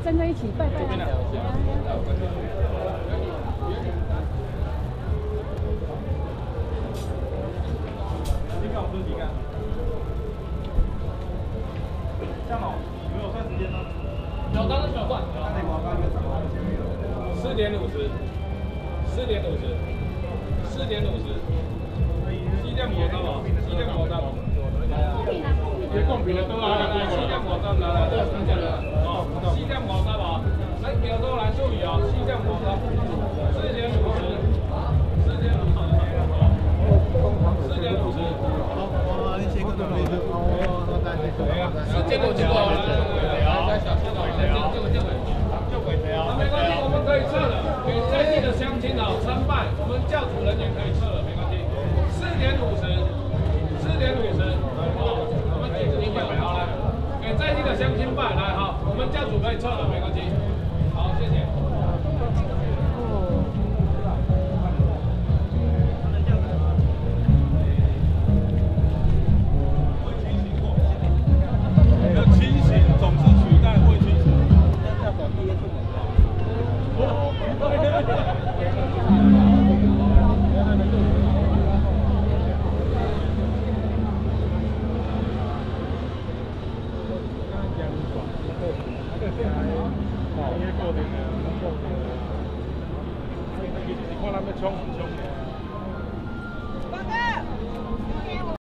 站在一起拜拜啊！ 你看我自己看。这样好，有没有算时间呢？ 有，当然有算。4:50，4:50，4:50，西点火站嘛，西点火站。别公平的都来，西点火站来，这是真的哦，西点火站嘛，咱叫做来注意哦，西点火站，4:50，4:50，4:50。 好，你写个准备的。哦，大家结果，来小心哦，就鬼谁啊？没关系，我们可以撤了。给在地的乡亲啊参拜，我们教主人员可以撤了，没关系。4:50，4:50，好，我们举行会好来，给在地的乡亲拜来哈，我们教主可以撤了，没关系。好，谢谢。 清醒总是取代未清醒。看他们冲很凶。